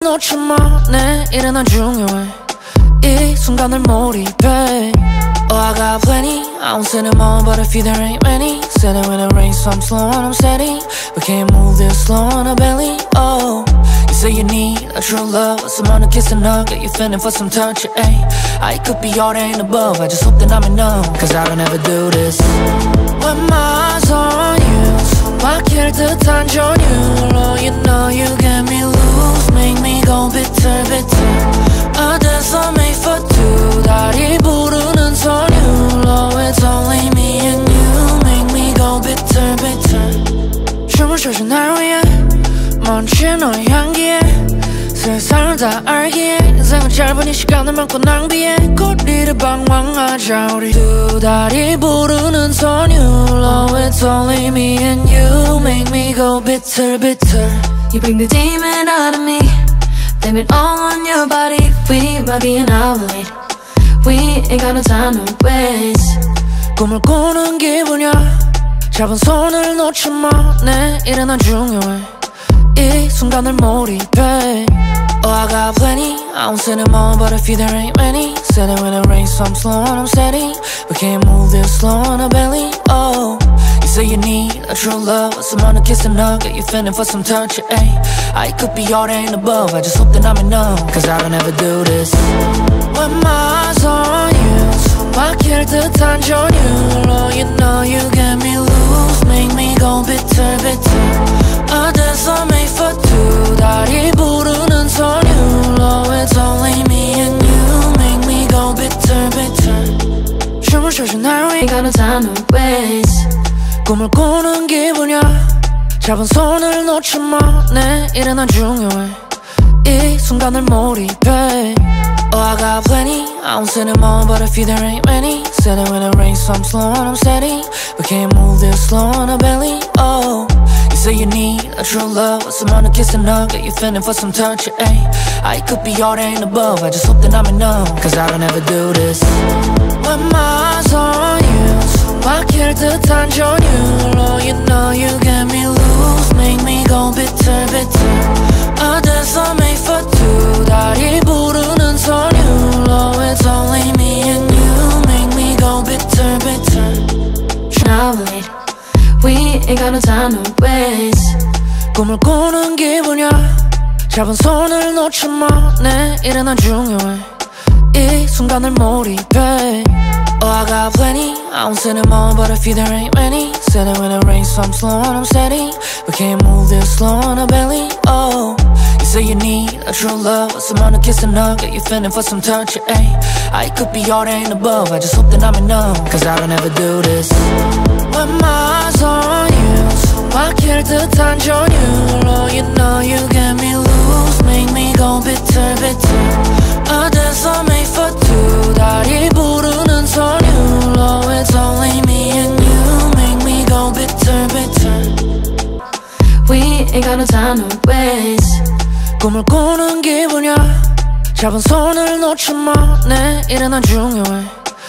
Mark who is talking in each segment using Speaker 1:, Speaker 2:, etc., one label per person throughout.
Speaker 1: 놓지 마. 내일은 난 중요해. 이 순간을 몰입해. Oh, I got plenty. I don't say no more, but if you there ain't many. Said it when it rains, so I'm slow and I'm steady. We can't move this slow on our belly. Oh, you say you need a true love, someone to kiss and hug, get you feeling for some touch, ayy. I could be all that and above, I just hope that I'm enough, cause I don't ever do this. When my eyes on you, 숨막힐 듯한 전율. Oh, you know you get me loose, make me go bitter, bitter. A dance I made for two, 다리 부르는 선율. Oh, it's only me and you, make me go bitter, bitter. 춤을 춰줘 날 위해, 멈춘 너의 향기에 세상을 다 알기에 인생은 짧은 이 시간을 많고 낭비해. 거리를 방황하자 우리 두 다리 부르는 선율. Oh, it's only me and you, make me go bitter, bitter.
Speaker 2: You bring the demon out of me, blame it all on your body. We might be an hour late, we ain't got no time to waste.
Speaker 1: 꿈을 꾸는 기분이야. 잡은 손을 놓지 마. 내일은 난 중요해. 이 순간을 몰입해. Oh, I got plenty. I don't say no more, but if you there ain't many. Said it when it rains, so I'm slow and I'm steady. We can't move this slow on our belly. Oh, you say you need a true love, someone to kiss and hug, get you feeling for some touch, ayy. I could be all that and above, I just hope that I'm enough, cause I don't ever do this. When my eyes on you, 숨막힐 듯한 전율. Oh, you know you get me loose, make me go bitter, bitter. A dance I made for two, 다리 부르는 선율. Oh, it's only me and you, make me go bitter, bitter. 춤을 춰줘 날 위해,
Speaker 2: Ain't got no time to waste.
Speaker 1: 꿈을 꾸는 기분이야. 잡은 손을 놓지 마. 내일은 난 중요해. 이 순간을 몰입해. Oh, I got plenty. I don't say no more, but if you there ain't many. Said it when it rains, so I'm slow and I'm steady. We can't move this slow on our belly. Oh, you say you need a true love, someone to kiss and hug, get you feeling for some touch, ayy. I could be all that and above, I just hope that I'm enough, cause I don't ever do this. When my eyes on you, 숨막힐 듯한 전율. Oh, you know you get me loose, make me go bitter, bitter. A dance I made for two, 다리 부르는 선율. Oh, it's only me and you, make me go bitter, bitter.
Speaker 2: Now late, we ain't got no time to waste.
Speaker 1: 꿈을 꾸는 기분이야. 잡은 손을 놓지 마. 내일은 난 중요해. 이 순간을 몰입해. Oh, I got plenty. I don't say no more, but if you there ain't many. Said it when it rains, so I'm slow and I'm steady. We can't move this slow on our belly. Oh, you say you need a true love, someone to kiss and hug, get you feeling for some touch, ayy. I could be all that and above, I just hope that I'm enough, cause I don't ever do this. When my eyes on you, 숨막힐 듯한 전율. Oh, you know you get me loose, make me go bitter, bitter. A dance I made for two, 다리 부르는 선율. Oh, it's only me and you, make me go bitter, bitter.
Speaker 2: We ain't got no time to waste.
Speaker 1: 꿈을 꾸는 기분이야. 잡은 손을 놓지 마. 내일은 난 중요해.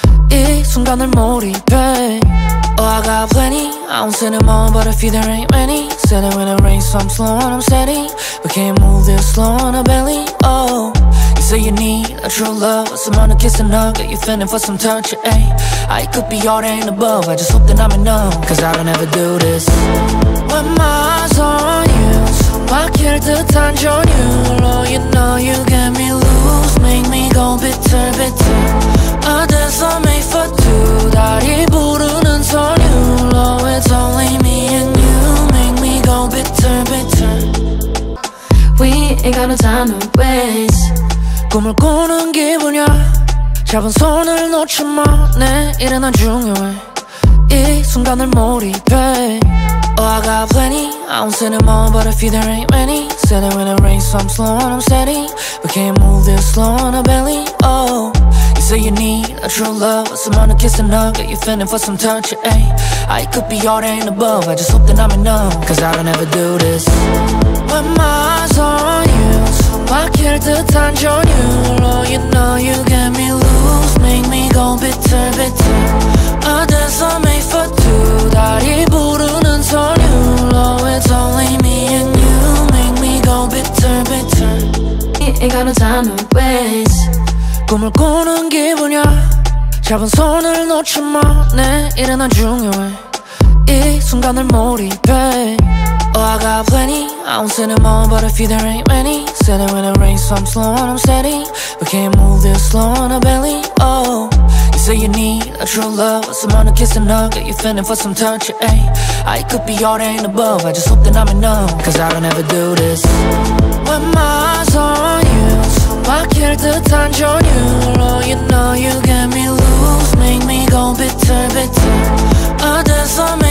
Speaker 1: 이 순간을 몰입해. Oh, I got plenty. I don't say no more, but if you there ain't many. Said it when it rains, so I'm slow and I'm steady. We can't move this slow on our belly. Oh, you say you need a true love, someone to kiss and hug, get you feeling for some touch, ayy. I could be all that and above, I just hope that I'm enough, cause I don't ever do this. When my eyes on you, 숨막힐 듯한 전율. Oh, you know you get me loose, make me go bitter, bitter. A dance I made for two, 다리 부르는 선율. Oh, it's only me and you, make me go bitter, bitter.
Speaker 2: We ain't got no time to waste.
Speaker 1: 꿈을 꾸는 기분이야. 잡은 손을 놓지 마. 내일은 난 중요해. 이 순간을 몰입해. Oh, I got plenty. I don't say no more, but if you there ain't many. Said it when it rains, so I'm slow and I'm steady. We can't move this slow on our belly. Oh, you say you need a true love, someone to kiss and hug, get you feeling for some touch, ayy. I could be all that and above, I just hope that I'm enough, cause I don't ever do this. When my eyes on you, 숨막힐 듯한 전율. Oh, you know you get me loose, make me go bitter, bitter. A dance I made for two, 다리 부르는 선율. Oh, it's only me and you, make me go bitter, bitter.
Speaker 2: ain't got no time to waste.
Speaker 1: 꿈을 꾸는 기분이야. 잡은 손을 놓지 마. 내일은 안 중요해. 이 순간을 몰입해. Oh, I got plenty, I don't see them all, but a few there ain't many. Said it when it rains, so I'm slow and I'm steady. We can't move this slow on a belly. Oh, you say you need a true love, someone to kiss and hug, get you feeling for some touch, eh? I could be all that and above, I just hope that I'm enough, cause I don't ever do this. When my eyes on you, 숨막힐 듯한 전율. Oh, you know you get me loose, make me go bitter, bitter. 어디서